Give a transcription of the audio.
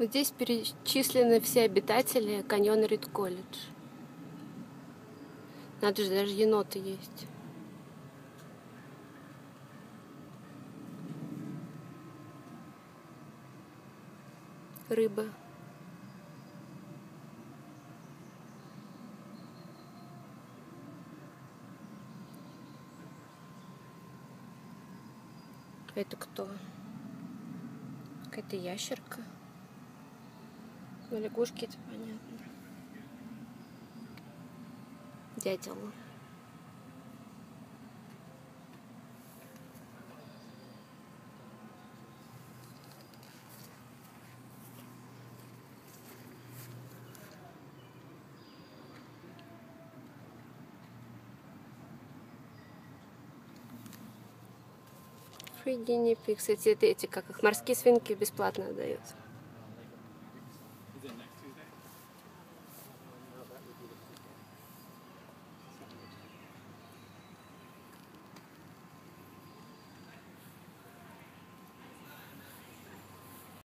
Вот здесь перечислены все обитатели каньона Рид-Колледж. Надо же, даже еноты есть. Рыба. Это кто? Какая-то ящерка. Ну, лягушки, это понятно. Дятел. Free guinea pigs. Эти, как их, морские свинки бесплатно дают.